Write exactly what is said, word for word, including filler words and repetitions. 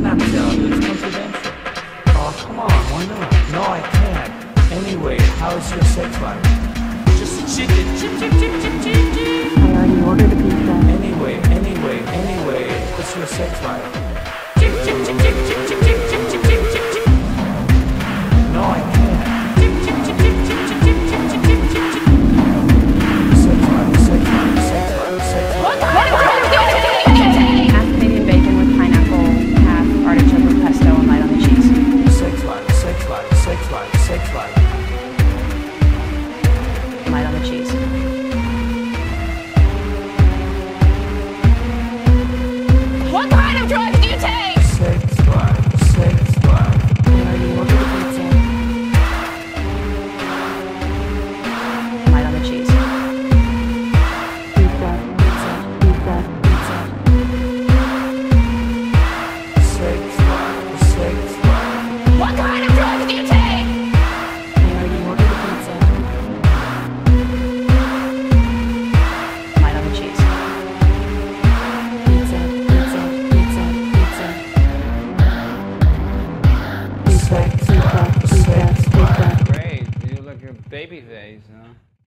cannot tell you. It's confidential. Oh, come on. Why not? No, I can't. Anyway, how is your sex life? Just a chicken. Chip, chip, chip, chip, chip, chip. I already ordered a pizza. Anyway, anyway, anyway, what's your sex life? Chip, chip, chip, chip, chip, chip, chip, chip, chip, chip, chip, chip. No, I can't. Chip, chip, chip, chip, chip, chip, chip, chip, chip, chip, chip, chip. Sex life, sex life, sex life, sex life. Half Canadian bacon with pineapple, half artichoke with pesto, and light on the cheese. Sex life, sex life, sex life, sex life. Light on the cheese. What kind of drugs do you take? Sex life, sex life. I already ordered a pizza. Light on the cheese. Pizza, pizza, pizza, pizza. Sex life, sex life. What kind of drugs do you take? I already ordered a pizza. Light on the cheese. Pizza, pizza, pizza, pizza. Sex Pizza, life, pizza, sex pizza, life. pizza. Great. You look a baby face, huh?